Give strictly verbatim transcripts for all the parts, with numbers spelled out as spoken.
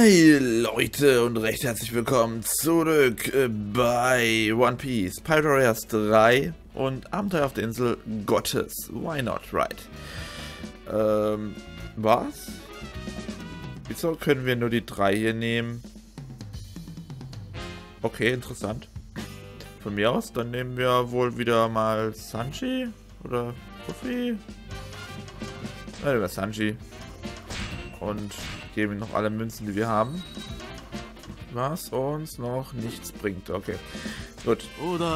Hi Leute und recht herzlich willkommen zurück äh, bei One Piece Pirate Warriors drei und Abenteuer auf der Insel Gottes. Why not, right? Ähm, was? Wieso können wir nur die drei hier nehmen? Okay, interessant. Von mir aus, dann nehmen wir wohl wieder mal Sanji oder Luffy. Ja, nehmen wir Sanji. Und geben ihm noch alle Münzen, die wir haben. Was uns noch nichts bringt. Okay, gut.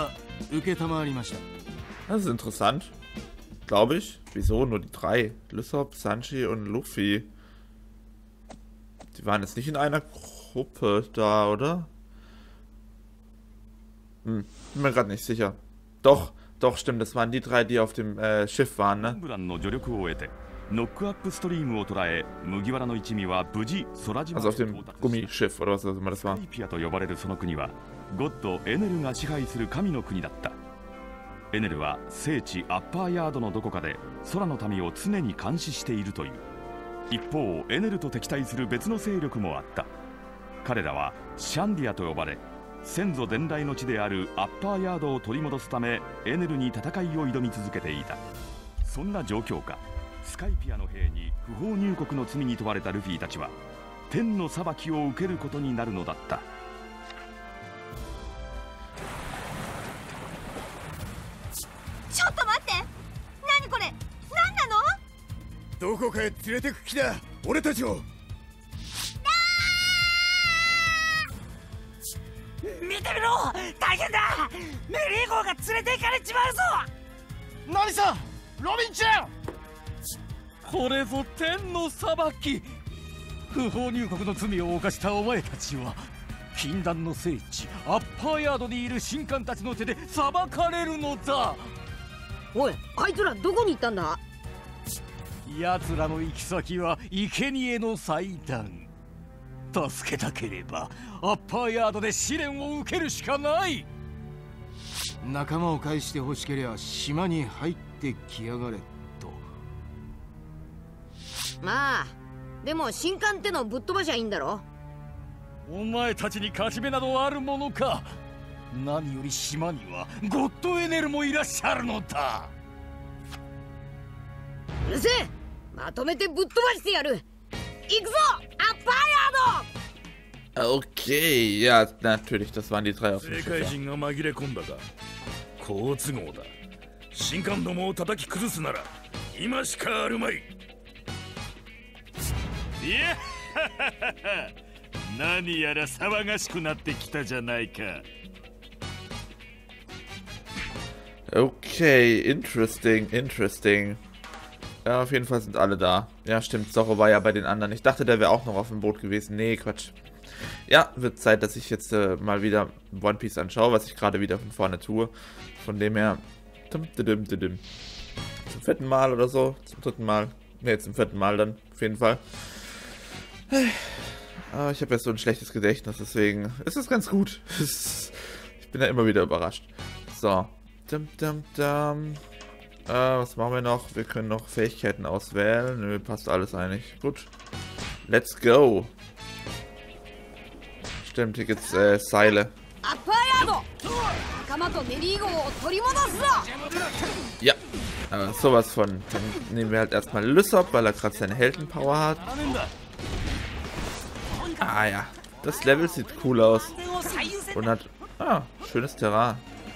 Das ist interessant. Glaube ich. Wieso nur die drei? Lysop, Sanji und Luffy. Die waren jetzt nicht in einer Gruppe da, oder? Hm, bin mir gerade nicht sicher. Doch, doch, stimmt. Das waren die drei, die auf dem äh, Schiff waren, ne? Also auf dem Gummischiff oder was auch immer das war. スカイピアの兵に不法入国の罪に問われたルフィたちは天の裁きを受けることになるのだった。 ちょっと待って、何これ、何なの？ どこかへ連れてく気だ、俺たちを。 見てみろ、大変だ、メリー号が連れて行かれちまうぞ。 何さ、ロビンちゃん。 これぞ天の裁き。不法入国の罪を犯したお前たちは禁断の聖地アッパーヤードにいる神官たちの手で裁かれるのだ。 おい、あいつらどこに行ったんだ？ 奴らの行き先は生贄の祭壇。助けたければアッパーヤードで試練を受けるしかない。 仲間を返してほしけりゃ島に入ってきやがれ。 まあでも神官ってのぶっ飛ばしゃいいんだろ。 お前たちに勝ち目などあるものか。何より島にはゴッドエネルもいらっしゃるのだ。 うるせえ、まとめてぶっ飛ばしてやる。行くぞ、アッパーヤード。 Okay, ja, natürlich, das waren die drei auf dem Schiff. 世界人が紛れ込んだが好都合だ。神官どもを叩き崩すなら今しかあるまい。 いや何やら騒がしくなってきたじゃないか。 Okay, interesting, interesting. Ja, auf jeden Fall sind alle da. Ja, stimmt, Zorro war ja bei den anderen. Ich dachte, der wäre auch noch auf dem Boot gewesen. Nee, Quatsch. Ja, wird Zeit, dass ich jetzt äh, mal wieder One Piece anschaue, was ich gerade wieder von vorne tue. Von dem her... Zum vierten Mal oder so. Zum dritten Mal. Ne, zum vierten Mal dann. Auf jeden Fall. Aber ich habe ja so ein schlechtes Gedächtnis, deswegen ist es ganz gut. Ich bin ja immer wieder überrascht. So. Dum, dum, dum. Äh, was machen wir noch? Wir können noch Fähigkeiten auswählen. Nö, passt alles eigentlich. Gut. Let's go. Stimmt, hier gibt's äh, Seile. Ja, aber sowas von. Dann nehmen wir halt erstmal Lysop, weil er gerade seine Heldenpower hat. Ah ja, das Level sieht cool aus. Und hat, ah, schönes Terrain.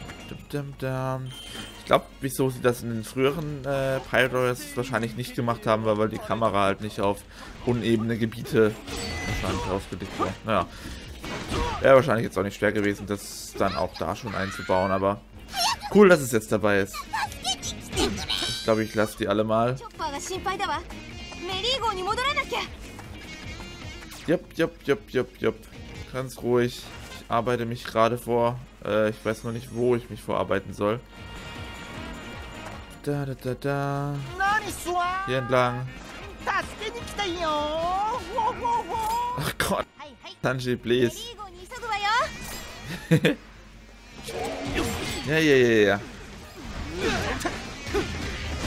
Ich glaube, wieso sie das in den früheren äh, Pirate Warriors wahrscheinlich nicht gemacht haben, weil, weil die Kamera halt nicht auf unebene Gebiete wahrscheinlich ausgelegt war. Naja, wäre wahrscheinlich jetzt auch nicht schwer gewesen, das dann auch da schon einzubauen, aber cool, dass es jetzt dabei ist. Ich glaube, ich lasse die alle mal. Jupp, jupp, jupp, jupp, jupp. Ganz ruhig. Ich arbeite mich gerade vor. Äh, ich weiß noch nicht, wo ich mich vorarbeiten soll. Da, da, da, da. Hier entlang. Ach Gott. Sanji, please. Ja, ja, ja, ja.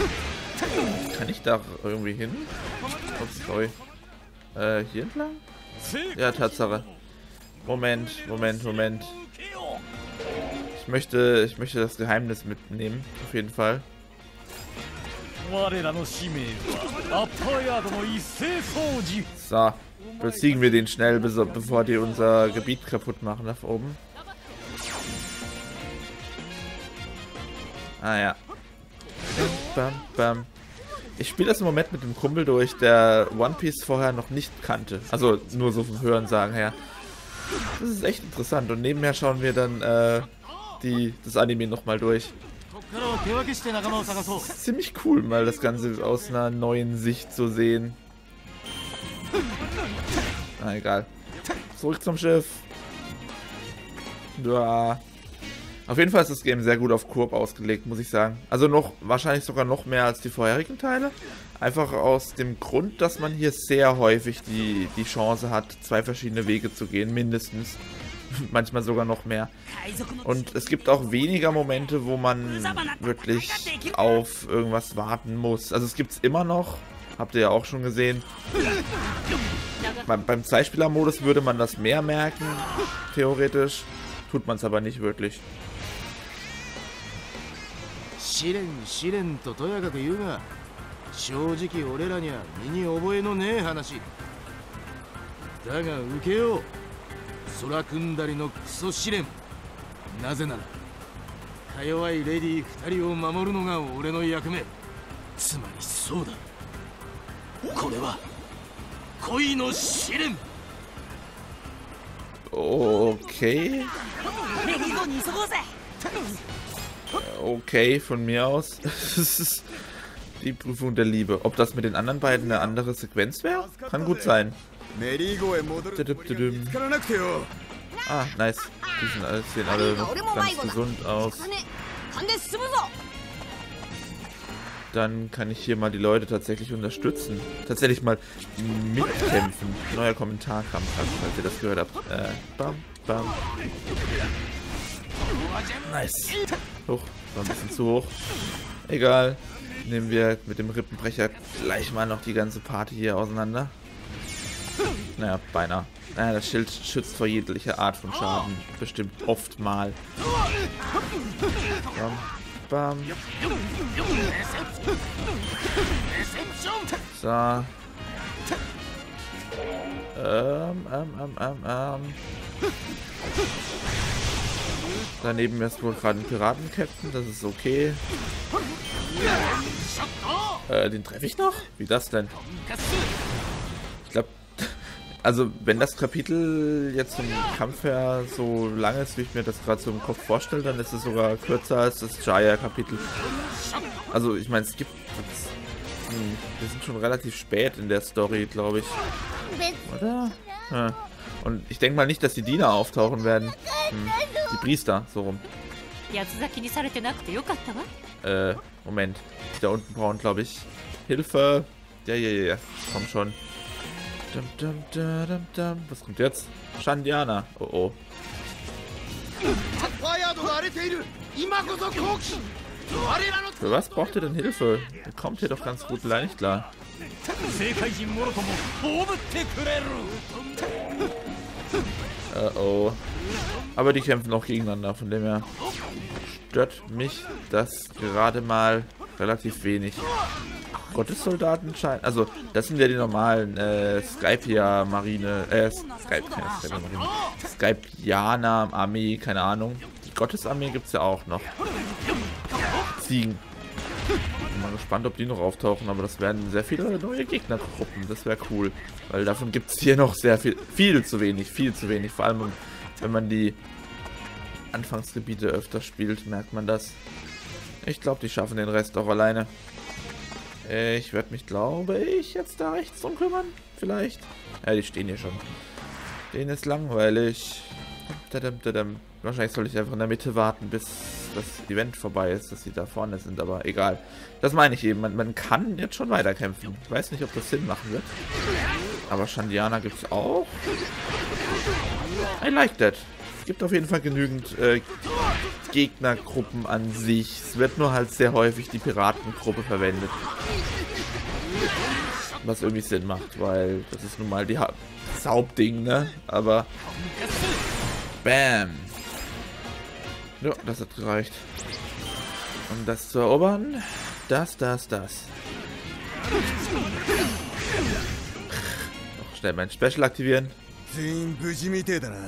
Kann ich da irgendwie hin? Ups, sorry. Äh, hier entlang? Ja, Tatsache. Moment, Moment, Moment. Ich möchte, ich möchte das Geheimnis mitnehmen, auf jeden Fall. So, besiegen wir den schnell, bevor die unser Gebiet kaputt machen, nach oben. Ah ja. Bam, bam. Ich spiele das im Moment mit dem Kumpel durch, der One Piece vorher noch nicht kannte. Also nur so vom Hörensagen her. Das ist echt interessant. Und nebenher schauen wir dann äh, die, das Anime nochmal durch. Das ist ziemlich cool, mal das Ganze aus einer neuen Sicht zu sehen. Na egal. Zurück zum Schiff. Ja. Auf jeden Fall ist das Game sehr gut auf Koop ausgelegt, muss ich sagen. Also noch, wahrscheinlich sogar noch mehr als die vorherigen Teile. Einfach aus dem Grund, dass man hier sehr häufig die, die Chance hat, zwei verschiedene Wege zu gehen, mindestens. Manchmal sogar noch mehr. Und es gibt auch weniger Momente, wo man wirklich auf irgendwas warten muss. Also es gibt es immer noch, habt ihr ja auch schon gesehen. Beim, beim Zweispieler-Modus würde man das mehr merken, theoretisch. Tut man es aber nicht wirklich. 試練試練ととやかく言うが正直俺らには身に覚えのねえ話だが受けよう空組んだりのクソ試練なぜならか弱いレディー二人を守るのが俺の役目つまりそうだこれは恋の試練 Okay. Okay, von mir aus. Das ist die Prüfung der Liebe. Ob das mit den anderen beiden eine andere Sequenz wäre? Kann gut sein. Ah, nice. Die sind alle, sehen alle noch ganz gesund aus. Dann kann ich hier mal die Leute tatsächlich unterstützen. Tatsächlich mal mitkämpfen. Neuer Kommentar kam, falls ihr das gehört habt. Äh, bam, bam. Nice. Hoch, war ein bisschen zu hoch. Egal. Nehmen wir mit dem Rippenbrecher gleich mal noch die ganze Party hier auseinander. Naja, beinahe. Naja, das Schild schützt vor jeglicher Art von Schaden. Bestimmt oft mal. Bam. Bam. So. Ähm, ähm, ähm, ähm, ähm. Daneben ist wohl gerade ein Piratenkapitän, das ist okay. Äh, den treffe ich noch? Wie das denn? Ich glaube, also wenn das Kapitel jetzt vom Kampf her so lang ist, wie ich mir das gerade so im Kopf vorstelle, dann ist es sogar kürzer als das Jaya-Kapitel. Also ich meine, es gibt... Hm, wir sind schon relativ spät in der Story, glaube ich. Oder? Ja. Und ich denke mal nicht, dass die Diener auftauchen werden. Hm, die Priester, so rum. Äh, Moment. Die da unten brauchen, glaube ich, Hilfe. Ja, ja, ja, ja. Komm schon. Dum, dum, dum, dum, dum. Was kommt jetzt? Shandiana. Oh, oh. Für was braucht ihr denn Hilfe? Ihr kommt hier doch ganz gut allein nicht klar. Uh oh. Aber die kämpfen auch gegeneinander, von dem her stört mich das gerade mal relativ wenig. Gottessoldaten scheinen. Also, das sind ja die normalen äh, Skypia-Marine. Äh, Skype, keine Skypia-Marine. Skypianer-Armee, keine Ahnung. Die Gottesarmee gibt es ja auch noch. Ziegen. Bin mal gespannt, ob die noch auftauchen, aber das werden sehr viele neue Gegnergruppen. Das wäre cool. Weil davon gibt es hier noch sehr viel. Viel zu wenig, viel zu wenig. Vor allem, wenn man die Anfangsgebiete öfter spielt, merkt man das. Ich glaube, die schaffen den Rest auch alleine. Ich werde mich, glaube ich, jetzt da rechts drum kümmern. Vielleicht. Ja, die stehen hier schon. Denen ist langweilig. Tadam, tadam. Wahrscheinlich soll ich einfach in der Mitte warten, bis das Event vorbei ist, dass sie da vorne sind. Aber egal. Das meine ich eben. Man, man kann jetzt schon weiterkämpfen. Ich weiß nicht, ob das Sinn machen wird. Aber Shandiana gibt es auch. I like that. Es gibt auf jeden Fall genügend äh, Gegnergruppen an sich. Es wird nur halt sehr häufig die Piratengruppe verwendet. Was irgendwie Sinn macht, weil das ist nun mal die ha das Hauptding, ne? Aber bam. Ja, das hat gereicht. Um das zu erobern. Das, das, das. Noch schnell mein Special aktivieren. 全員無事みてえだな。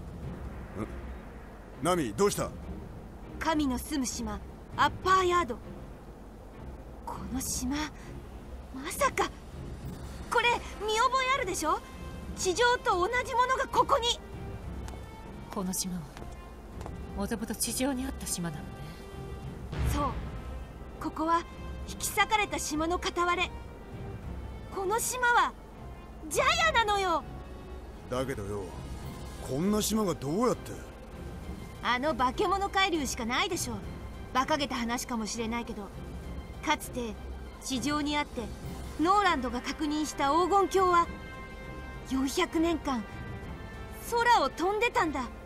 ナミ、どうした？ 神の住む島アッパーヤード。この島まさかこれ見覚えあるでしょ？地上と同じものがここに。 この島はもともと地上にあった島なのね。 そう、ここは引き裂かれた島の片割れ。この島はジャヤなのよ。 だけどよ、こんな島がどうやって。 あの化け物海流しかないでしょ。馬鹿げた話かもしれないけど、かつて地上にあってノーランドが確認した黄金鏡はよんひゃくねんかん空を飛んでたんだ。うわ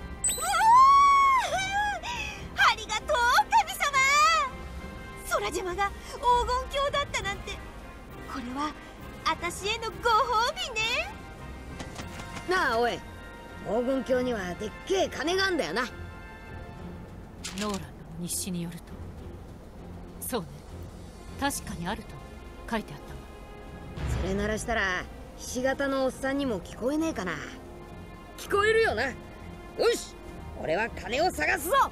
ありがとう神様。空島が黄金鏡だったなんて、これは私へのご褒美ね。 なあおい、黄金鏡にはでっけえ金があんだよな。 ノーランの日誌によると、そうね、確かにあると書いてあったわ。 それならしたらひし形のおっさんにも聞こえねえかな。聞こえるよな。よし、俺は金を探すぞ。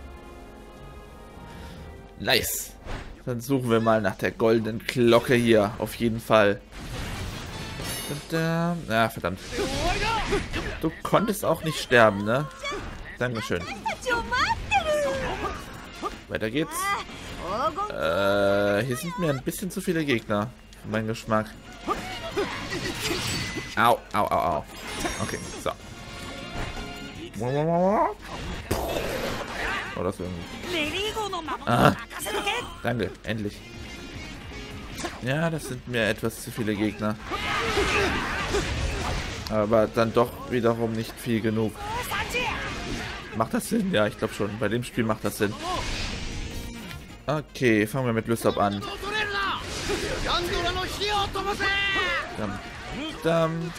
Nice. Dann suchen wir mal nach der goldenen Glocke hier. Auf jeden Fall. Und, äh, ja, verdammt. Du konntest auch nicht sterben, ne? Dankeschön. Weiter geht's. Äh, hier sind mir ein bisschen zu viele Gegner. Für meinen Geschmack. Au, au, au, au. Okay, so. Oh, das irgendwie. Ah, danke, endlich. Ja, das sind mir etwas zu viele Gegner. Aber dann doch wiederum nicht viel genug. Macht das Sinn? Ja, ich glaube schon. Bei dem Spiel macht das Sinn. Okay, fangen wir mit Lysop an. Dam, dam.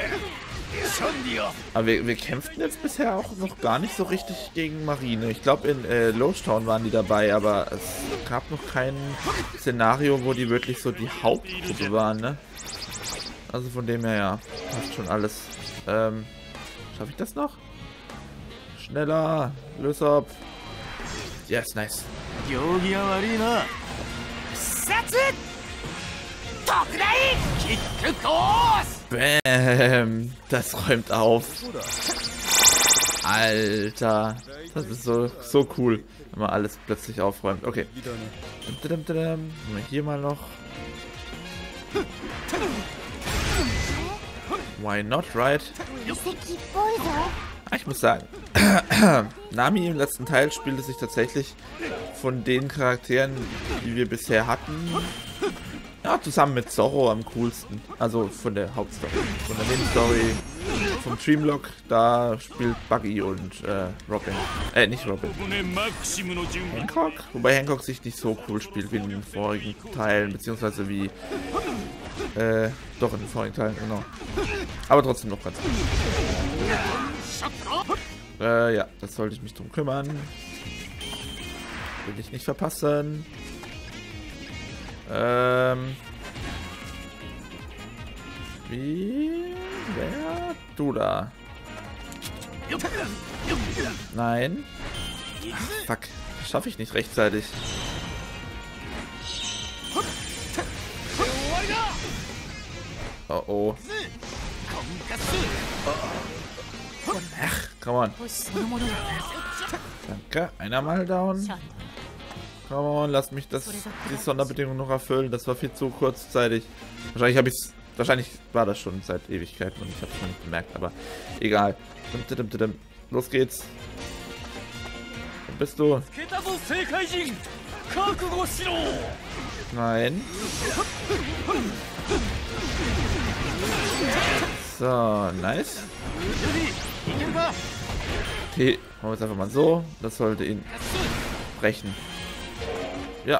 Aber wir, wir kämpften jetzt bisher auch noch gar nicht so richtig gegen Marine. Ich glaube, in äh, Lodgetown waren die dabei, aber es gab noch kein Szenario, wo die wirklich so die Hauptgruppe waren, ne? Also von dem her, ja, passt schon alles. Ähm, schaffe ich das noch? Schneller, Lysop. Yes, nice. Bäm, das räumt auf. Alter, das ist so, so cool, wenn man alles plötzlich aufräumt. Okay. Hier mal noch. Why not, right? Ah, ich muss sagen, Nami im letzten Teil spielte sich tatsächlich von den Charakteren, die wir bisher hatten, ja, zusammen mit Zorro am coolsten. Also von der Hauptstory. Von der Nebenstory, vom Dreamlock, da spielt Buggy und äh, Robin. Äh, nicht Robin. Hancock? Wobei Hancock sich nicht so cool spielt wie in den vorigen Teilen, beziehungsweise wie äh, doch in den vorigen Teilen, genau. Aber trotzdem noch ganz gut. Äh, ja, das sollte ich mich drum kümmern. Will ich nicht verpassen. Ähm. Wie? Wer? Du da. Nein. Ach, fuck. Schaffe ich nicht rechtzeitig. Oh oh. Ach, come on. Danke. Einer mal down. Come on, lass mich das, die Sonderbedingung noch erfüllen. Das war viel zu kurzzeitig. Wahrscheinlich habe ich es. Wahrscheinlich war das schon seit Ewigkeiten und ich habe es noch nicht bemerkt, aber egal. Los geht's. Wo bist du? Nein. So, nice. Okay, machen wir jetzt einfach mal so. Das sollte ihn brechen. Ja.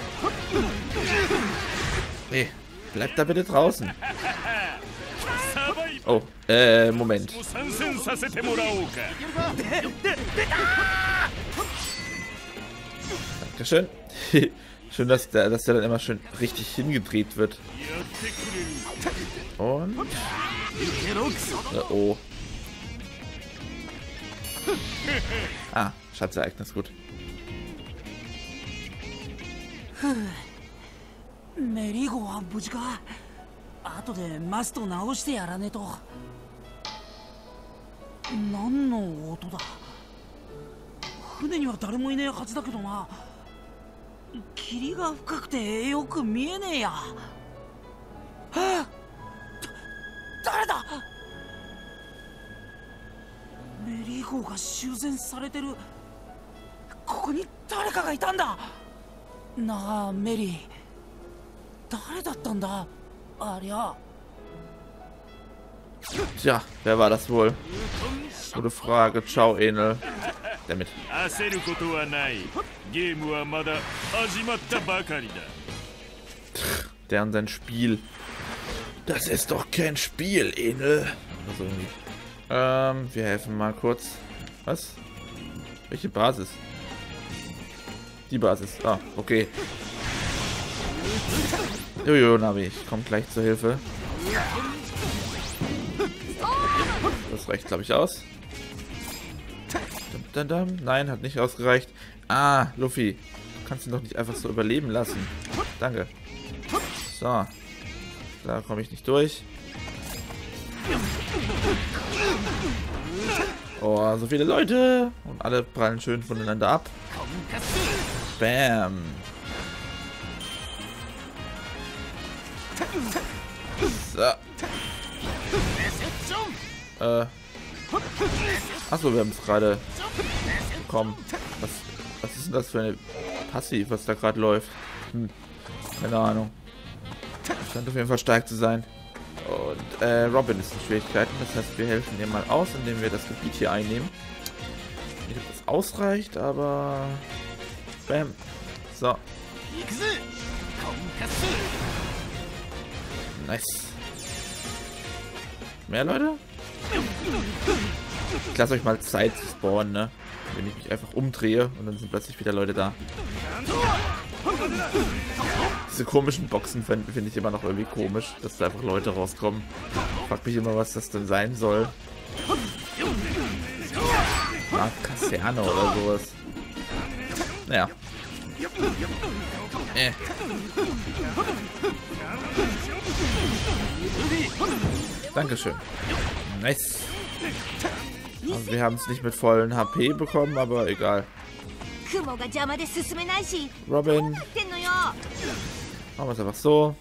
Nee, bleibt da bitte draußen. Oh, äh, Moment. Dankeschön. Schön, dass der, dass der dann immer schön richtig hingedreht wird. Und... Äh, oh. Ah, Schatzereignis, gut. メリーゴは無事か。後でマスト直してやらねえと。何の音だ。船には誰もいねえはずだけどな。霧が深くてよく見えねえや。はあ、だ誰だ。メリーゴが修繕されてる。ここに誰かがいたんだ。なあメリー、誰だったんだありゃ。 Tja, wer war das wohl? Gute Frage. Ciao, Enel. Damit. Der und sein Spiel. Das ist doch kein Spiel, Enel. Also irgendwie. Ähm, wir helfen mal kurz. Was? Welche Basis? Die Basis. Ah, okay. Jojo, Navi, ich komme gleich zur Hilfe. Das reicht, glaube ich, aus. Dum, dum, dum. Nein, hat nicht ausgereicht. Ah, Luffy. Du kannst ihn doch nicht einfach so überleben lassen. Danke. So. Da komme ich nicht durch. Oh, so viele Leute. Und alle prallen schön voneinander ab. Bam. So. Äh. Achso, wir haben es gerade bekommen. Was, was ist denn das für eine Passiv, was da gerade läuft? Hm. Keine Ahnung. Scheint auf jeden Fall stark zu sein. Und äh, Robin ist in Schwierigkeiten. Das heißt, wir helfen ihr mal aus, indem wir das Gebiet hier einnehmen. Ich weiß nicht, ob das ausreicht, aber... Bam. So. Nice. Mehr Leute? Ich lasse euch mal Zeit zu spawnen, ne? Wenn ich mich einfach umdrehe und dann sind plötzlich wieder Leute da. Diese komischen Boxen finde find ich immer noch irgendwie komisch, dass da einfach Leute rauskommen. Ich frag mich immer, was das denn sein soll. Eine Kaserne oder sowas. Naja. Äh. Dankeschön. Nice. Also wir haben es nicht mit vollen H P bekommen, aber egal. Robin. Machen wir es einfach so.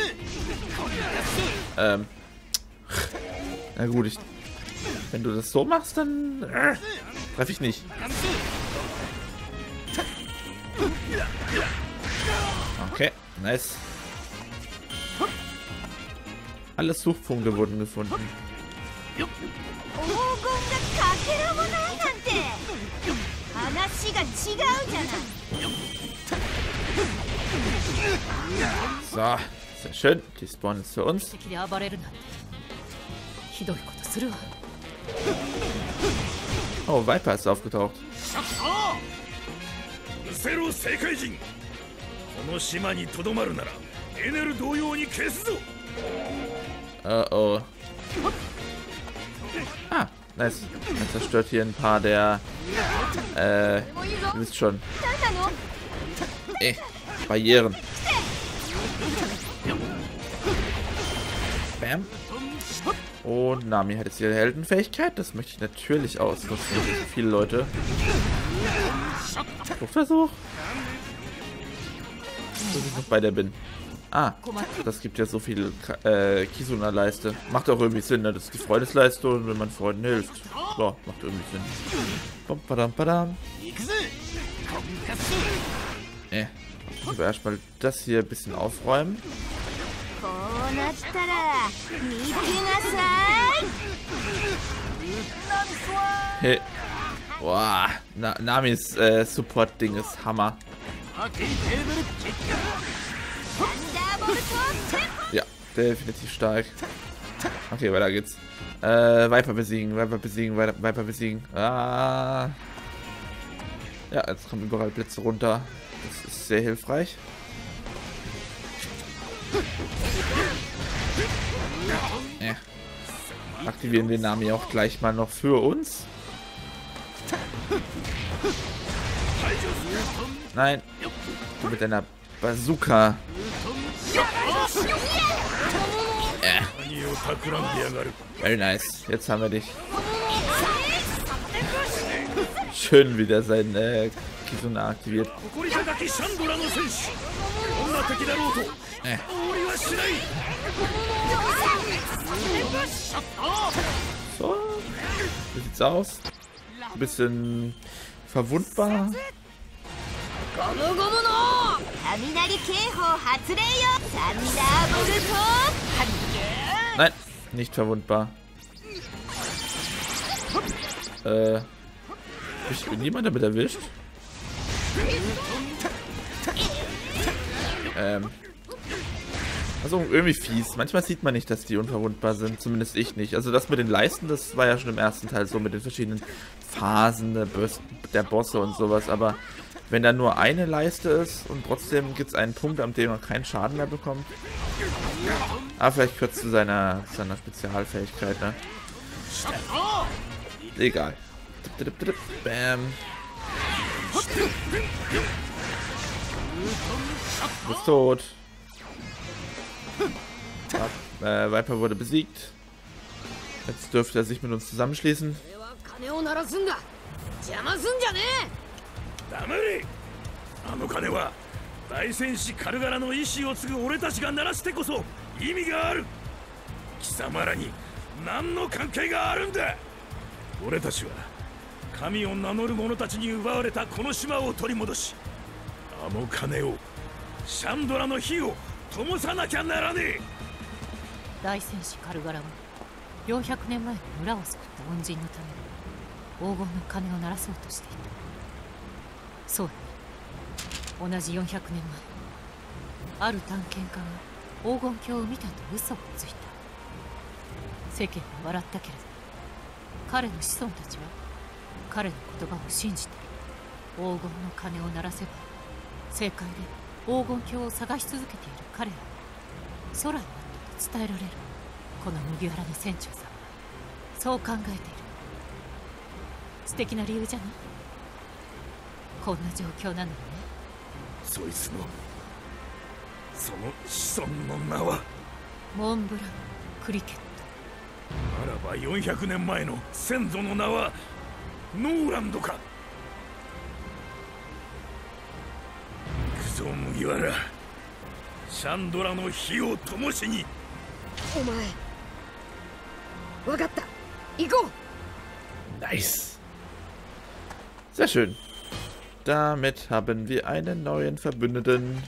Ähm. Na gut, ich, wenn du das so machst, dann äh, treffe ich nicht. Okay, nice. Alle Suchpunkte wurden gefunden. So, sehr schön. Die Spawn ist für uns. Oh, Viper ist aufgetaucht. Uh oh. Ah, nice. Er zerstört hier ein paar der... Äh, ihr wisst schon. Eh, Barrieren. Bam. Und Nami hat jetzt ihre Heldenfähigkeit. Das möchte ich natürlich ausnutzen. So viele Leute. Versuch. Dass ich noch bei der bin. Ah, das gibt ja so viel äh, Kisuna-Leiste. Macht auch irgendwie Sinn, ne? Das ist die Freundesleiste und wenn man Freunden hilft. So, macht irgendwie Sinn. Bum, badam, badam. Eh. Ich will erstmal das hier ein bisschen aufräumen. Hey. Boah. Na, Namis äh, Support-Ding ist Hammer. Ja, definitiv stark. Okay, weiter geht's. Äh, Viper besiegen, Viper besiegen, Viper besiegen. Ah. Ja, jetzt kommen überall Blitze runter. Das ist sehr hilfreich. Ja. Aktivieren den Namen ja auch gleich mal noch für uns. Nein. Du mit deiner Bazooka. Ja. Very nice. Jetzt haben wir dich. Schön wieder sein äh, Kizuna aktiviert. Äh. So. Wie sieht's aus? Ein bisschen verwundbar. Nein, nicht verwundbar. Äh. Ich bin niemand damit erwischt. Ähm. Also irgendwie fies. Manchmal sieht man nicht, dass die unverwundbar sind. Zumindest ich nicht. Also das mit den Leisten, das war ja schon im ersten Teil so mit den verschiedenen Phasen der, Bös der Bosse und sowas. Aber wenn da nur eine Leiste ist und trotzdem gibt es einen Punkt, an dem man keinen Schaden mehr bekommt. Aber vielleicht gehört zu seiner, seiner Spezialfähigkeit, ne? Egal. Bam. Du bist tot. Ja, äh, Viper wurde besiegt. Jetzt dürfte er sich mit uns zusammenschließen. 大戦士カルガラはよんひゃくねんまえに村を救った恩人のために黄金の鐘を鳴らそうとしていた。そうだね。同じよんひゃくねんまえ、ある探検家が黄金鏡を見たと嘘をついた。世間は笑ったけれど彼の子孫たちは彼の言葉を信じて黄金の鐘を鳴らせば正解で黄金鏡を探し続けている彼らは空になったと伝えられる。この麦わらの船長さんはそう考えている。素敵な理由じゃない。こんな状況なのにね。 そいつのその子孫の名はモンブラン・クリケット。 ならばよんひゃくねんまえの先祖の名はノーランドか。行くぞ麦わら、シャンドラの火を灯しに。 お前わかった、行こう。 Nice. Sehr schön. Damit haben wir einen neuen Verbündeten.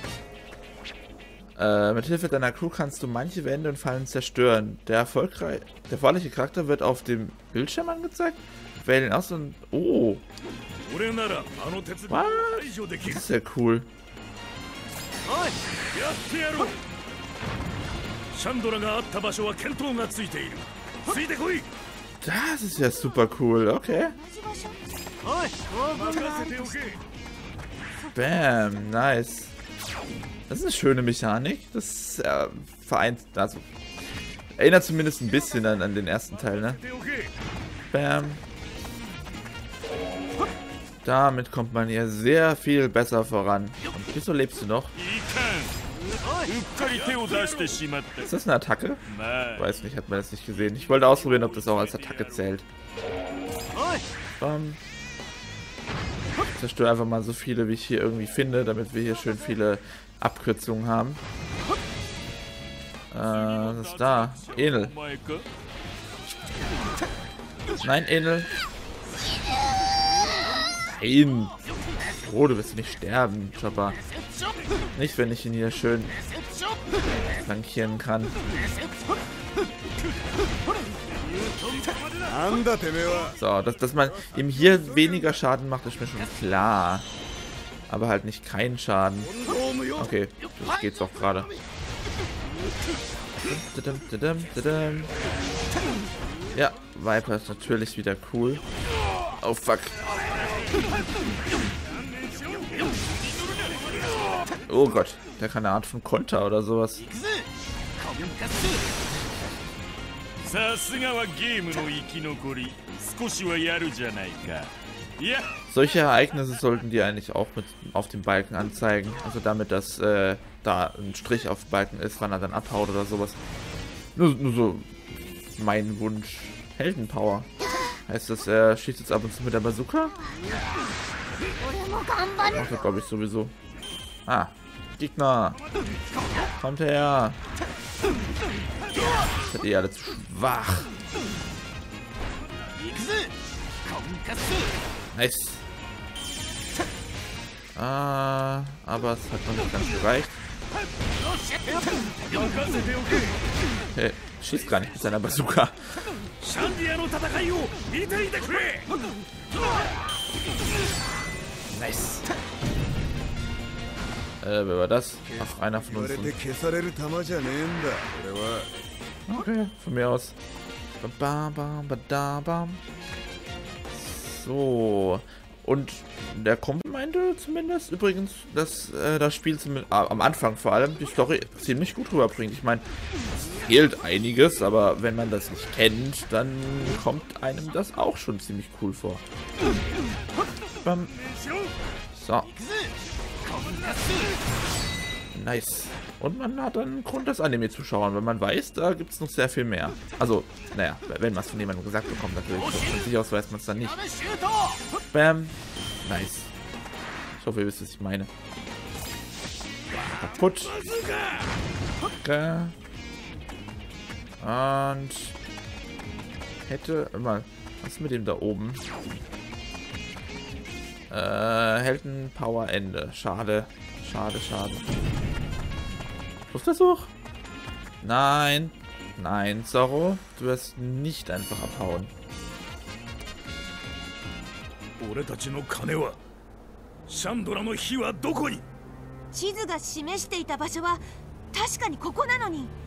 Äh, mit Hilfe deiner Crew kannst du manche Wände und Fallen zerstören. Der erfolgreich, der erforderliche Charakter wird auf dem Bildschirm angezeigt. Wähle ihn aus und... Oh. Was? Das ist ja cool. Das ist ja super cool, okay. Bam, nice. Das ist eine schöne Mechanik. Das äh, vereint, also erinnert zumindest ein bisschen an, an den ersten Teil, ne? Bam. Damit kommt man hier sehr viel besser voran. Und wieso lebst du noch? Ist das eine Attacke? Weiß nicht, hat man das nicht gesehen. Ich wollte ausprobieren, ob das auch als Attacke zählt. Bam. Ich zerstöre einfach mal so viele, wie ich hier irgendwie finde, damit wir hier schön viele Abkürzungen haben. Äh, was ist da? Enel. Nein, Enel. Nein. Oh, du wirst nicht sterben, Chopper. Nicht, wenn ich ihn hier schön flankieren kann. So, dass, dass man ihm hier weniger Schaden macht, ist mir schon klar. Aber halt nicht keinen Schaden. Okay, das geht's auch gerade. Ja, Viper ist natürlich wieder cool. Oh fuck. Oh Gott, der kann eine Art von Konter oder sowas. Solche Ereignisse sollten die eigentlich auch mit auf dem Balken anzeigen. Also damit, dass äh, da ein Strich auf dem Balken ist, wann er dann abhaut oder sowas. Nur, nur so mein Wunsch. Heldenpower. Heißt das, er schießt jetzt ab und zu mit der Bazooka? Macht er, glaube ich, sowieso. Ah, Gegner. Kommt her. Seid ihr alle zu schwach. Nice. Ah, aber es hat noch nicht ganz gereicht. Hey, schießt gar nicht mit seiner Bazooka. Nice. Äh, wer war das? Ach, einer von uns. Okay, von mir aus. Bam, bam, bam, bam. So. Und der Kumpel meinte zumindest übrigens, dass äh, das Spiel zumindest, äh, am Anfang vor allem die Story ziemlich gut rüberbringt. Ich meine, es fehlt einiges, aber wenn man das nicht kennt, dann kommt einem das auch schon ziemlich cool vor. Bam. So. Nice. Und man hat dann einen Grund, das Anime zu schauen, weil man weiß, da gibt es noch sehr viel mehr. Also, naja, wenn man es von jemandem gesagt bekommt, natürlich. Von sich aus weiß man es dann nicht. Bam. Nice. Ich hoffe, ihr wisst, was ich meine. Kaputt. Okay. Und hätte mal. Was ist mit dem da oben? Äh, Heldenpower Ende. Schade. Schade, schade. Schlussversuch? Nein. Nein, Zorro. Du wirst nicht einfach abhauen. 俺たちの金はシャンドラの火はどこに？ 地図が示していた場所は確かにここなのに。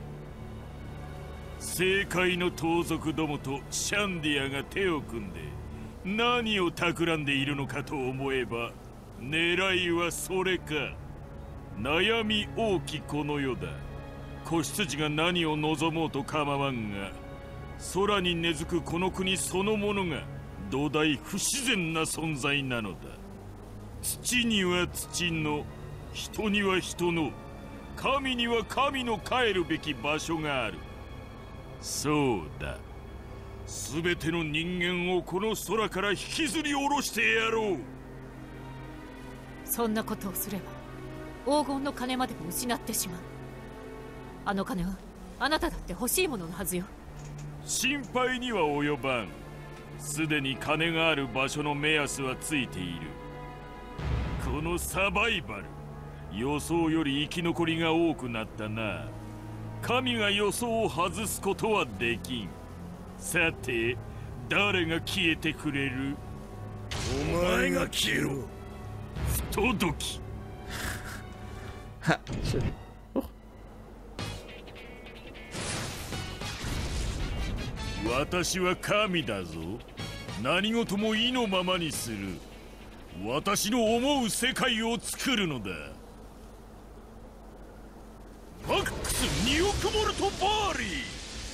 政界の盗賊どもとシャンディアが手を組んで何を企んでいるのかと思えば狙いはそれか。悩み大きこの世だ。子羊が何を望もうと構わんが空に根付くこの国そのものが土台不自然な存在なのだ。土には土の、人には人の、神には神の帰るべき場所がある。そうだ。すべての人間をこの空から引きずり下ろしてやろう。 そんなことをすれば黄金の金までも失ってしまう。あの金はあなただって欲しいもののはずよ。 心配には及ばん。すでに金がある場所の目安はついている。このサバイバル、予想より生き残りが多くなったな。神が予想を外すことはできん。さて、誰が消えてくれる？お前が消えろ。不届き。私は神だぞ。何事も意のままにする。私の思う世界を作るのだ。マックスにおくボルトバーリー。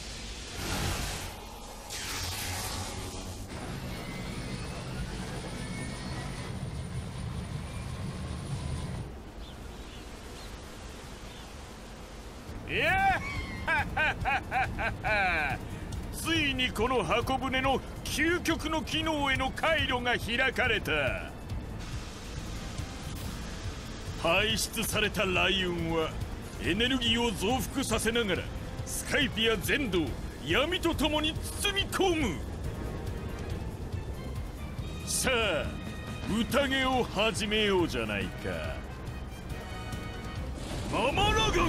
いやついにこの箱舟の究極の機能への回路が開かれた。排出された雷雲はエネルギーを増幅させながらスカイピア全土を闇とともに包み込む。さあ宴を始めようじゃないか。ママラガン。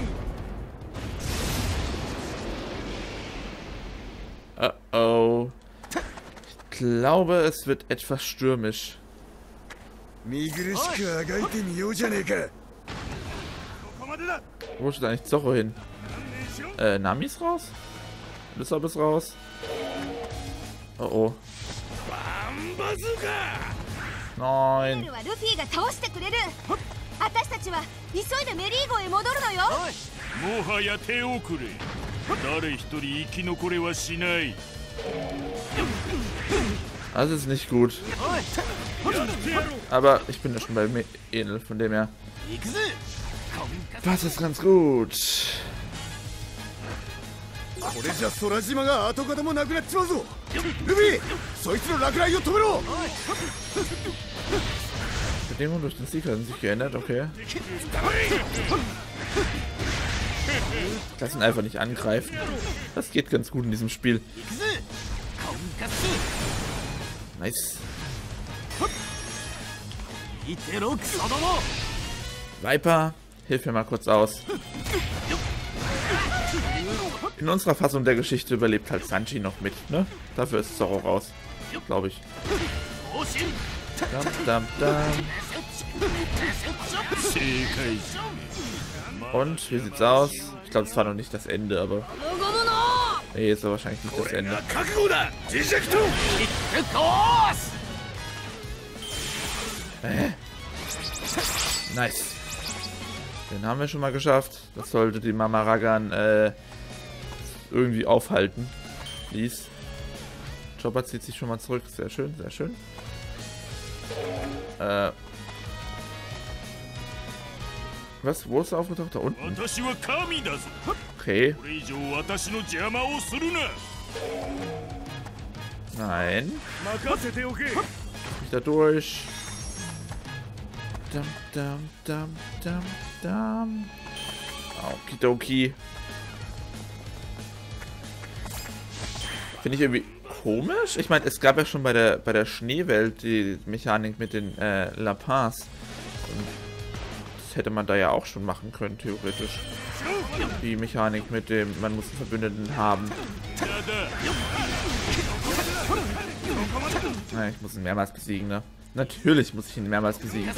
Uh-oh. Ich glaube, es wird etwas stürmisch. Wo steht eigentlich Zorro hin? Äh, Nami ist raus? Lissab ist raus. Oh oh. Nein. ルはルフィが倒してくれる。私たちは急いでメリーゴへ戻るのよ。 もはや手遅れ。誰一人生き残れはしない。 Das ist nicht gut. Aber ich bin ja schon bei Enel, von dem her. Das ist ganz gut. これじゃ空島が跡形もなくなっちまうぞ。ルフィ、そいつの落雷を止めろ。 Bedingungen durch den Sieg haben sich geändert, okay. Lass ihn einfach nicht angreifen. Das geht ganz gut in diesem Spiel. Nice. Viper, hilf mir mal kurz aus. In unserer Fassung der Geschichte überlebt halt Sanji noch mit, ne? Dafür ist Zoro raus, glaube ich. Dam, dam, dam. Und, wie sieht's aus? Ich glaube, es war noch nicht das Ende, aber... Nee, ist ja wahrscheinlich nicht das Ende. Äh. Nice. Den haben wir schon mal geschafft. Das sollte die Mama Ragan äh, irgendwie aufhalten. Please. Chopper zieht sich schon mal zurück. Sehr schön, sehr schön. Äh. Was? Wo ist er aufgetaucht? Da unten. Okay. Nein. Ich da durch. Dam, dam, dam, dam, dam. Okidoki. Finde ich irgendwie komisch. Ich meine, es gab ja schon bei der bei der Schneewelt die Mechanik mit den äh, Lapins. Und das hätte man da ja auch schon machen können, theoretisch. Die Mechanik mit dem, man muss einen Verbündeten haben. Na, ich muss ihn mehrmals besiegen, ne? Natürlich muss ich ihn mehrmals besiegen.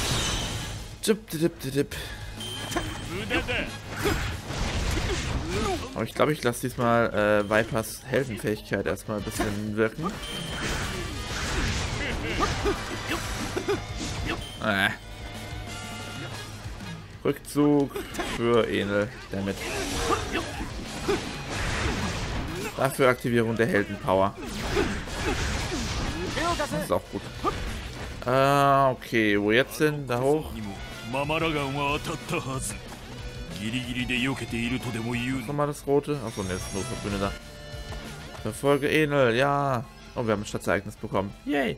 Aber ich glaube, ich lasse diesmal äh, Vipers Heldenfähigkeit erstmal ein bisschen wirken. Äh. Rückzug für Enel, damit. Dafür Aktivierung der Heldenpower. Das ist auch gut. Ah, okay, wo jetzt hin? Da hoch. Nochmal das rote. Achso, ne, das ist nur Verbündeter. Verfolge Enel, ja. Oh, wir haben ein Stadtereignis bekommen. Yay.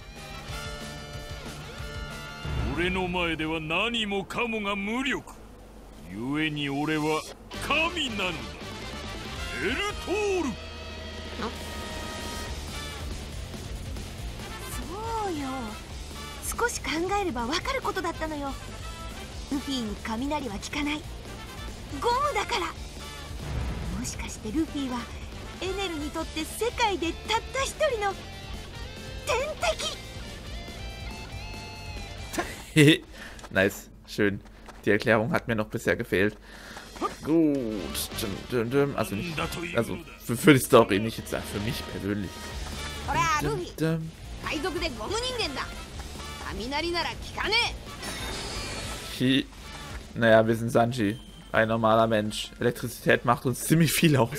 そうよ。少し考えれば分かることだったのよ。ルフィに雷は効かない。ゴムだから。もしかしてルフィはエネルにとって世界でたった一人の天敵。 Nice, schön. Die Erklärung hat mir noch bisher gefehlt. Gut. Also nicht, also für, für die Story, nicht jetzt für mich persönlich. Hi. Naja, wir sind Sanji. Ein normaler Mensch. Elektrizität macht uns ziemlich viel aus.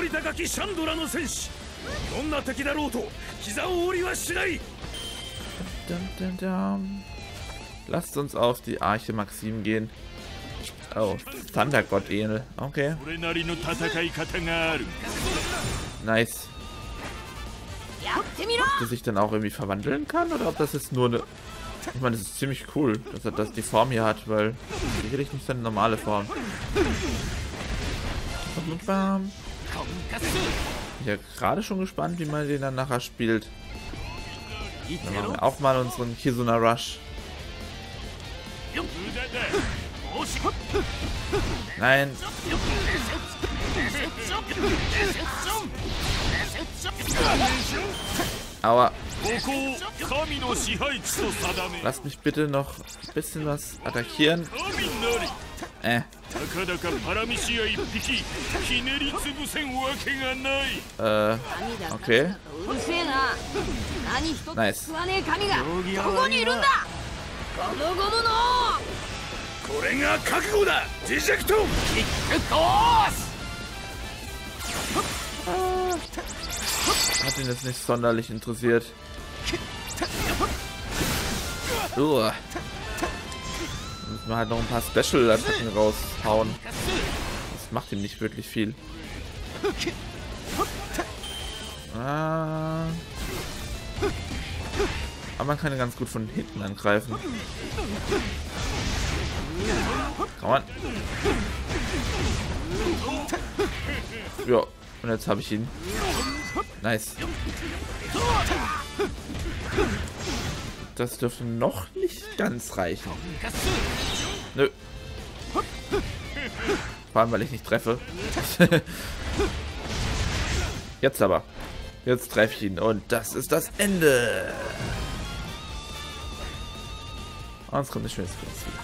Lasst uns auf die Arche Maxim gehen. Oh, Thundergott Enel. Okay. Nice. Ob der sich dann auch irgendwie verwandeln kann oder ob das jetzt nur eine... Ich meine, das ist ziemlich cool, dass er das die Form hier hat, weil sicherlich nicht seine normale Form. Ich bin ja gerade schon gespannt, wie man den dann nachher spielt. Dann machen wir auch mal unseren Kizuna Rush. Nein. Aua. Lasst mich bitte noch ein bisschen was attackieren. Äh, たかだかパラミシア一匹ひねりつぶせんわけがない。 Äh, okay. うるせえな。何一つ Nice. 吸わねえ神がどこにいるんだ。ゴムゴムのこれが覚悟だ。ディジェクトキックコース。 Hat ihn jetzt nicht sonderlich interessiert. Uah. Müssen wir halt noch ein paar Special-Attacken raushauen. Das macht ihm nicht wirklich viel. Ah. Aber man kann ihn ganz gut von hinten angreifen. Komm on. Ja, und jetzt habe ich ihn. Nice. Das dürfte noch nicht ganz reichen. Nö. Vor allem, weil ich nicht treffe. Jetzt aber. Jetzt treffe ich ihn. Und das ist das Ende. Und jetzt kommt eine schöne Sequenz wieder.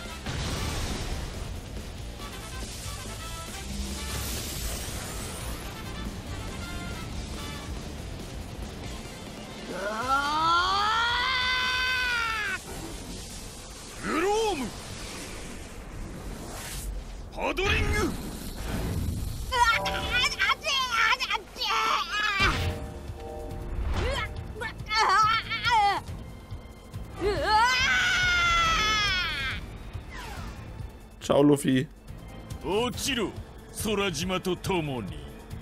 Ciao, Luffy. 落ちろ、空島と共に。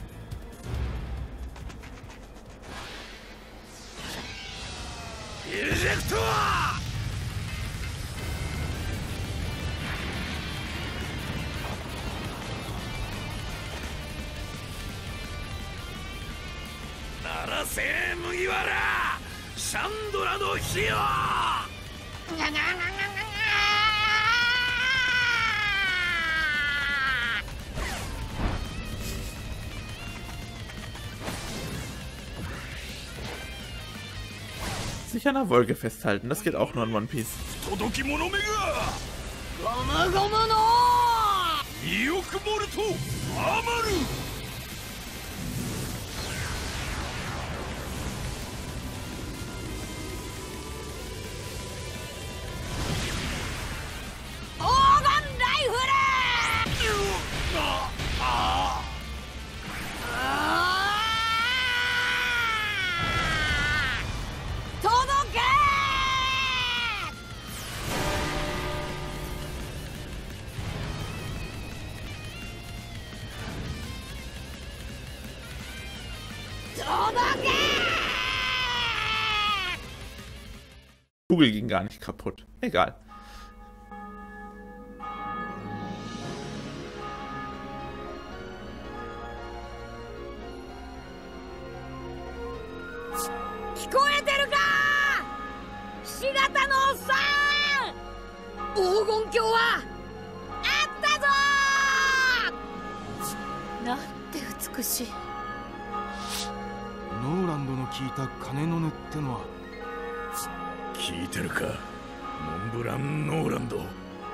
エジェクトならせ麦わらシャンドラの火を。 Sich an der Wolke festhalten, das geht auch nur in One Piece. 届き物めがゴムゴムの意欲ボルト余る。 黄金ライフル。 Kugel ging gar nicht kaputt. Egal. なんて美しい。 ノーランドの聞いた鐘の音ってのは聞いてるか、モンブラン・ノーランド。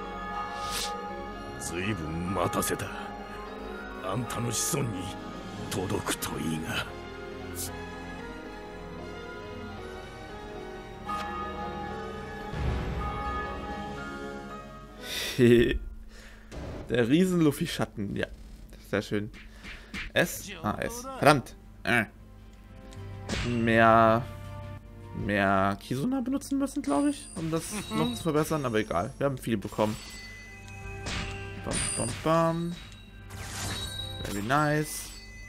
ずいぶん待たせた。あんたの子孫に届くといいが。 Der Riesen-Luffy-Schatten, ja. Sehr schön. S? Ah, S. Verdammt. Äh. Mehr... Mehr Kizuna benutzen müssen, glaube ich, um das mhm. noch zu verbessern, aber egal. Wir haben viel bekommen. Bam, bam, bam. Very nice.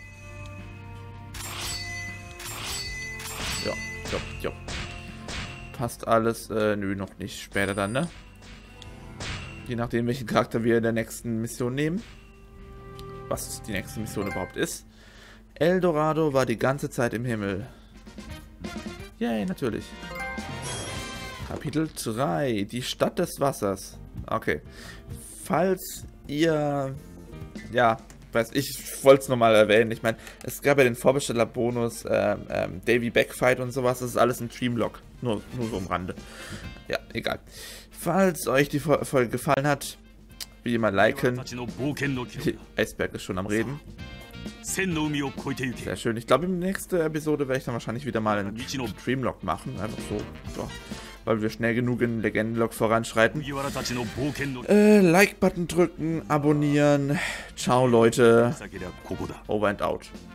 Ja, ja, ja. Passt alles. Äh, nö, noch nicht. Später dann, ne? Je nachdem, welchen Charakter wir in der nächsten Mission nehmen. Was die nächste Mission überhaupt ist. Eldorado war die ganze Zeit im Himmel. Yay, natürlich. Kapitel drei. Die Stadt des Wassers. Okay. Falls ihr... Ja, weiß ich, ich wollte es nochmal erwähnen. Ich meine, es gab ja den Vorbesteller-Bonus, ähm, ähm, Davy Backfight und sowas. Das ist alles im Streamlog. Nur, nur so am Rande. Ja, egal. Falls euch die Folge gefallen hat, Wie immer liken. Eisberg ist schon am Reden. 千の海を越えてゆけ Sehr schön. Ich glaube, in der nächsten Episode werde ich dann wahrscheinlich wieder mal einen Streamlog machen. Einfach so. Ja. Weil wir schnell genug in Legendenlog voranschreiten. Äh, Like-Button drücken, abonnieren. Ciao, Leute. Over and out.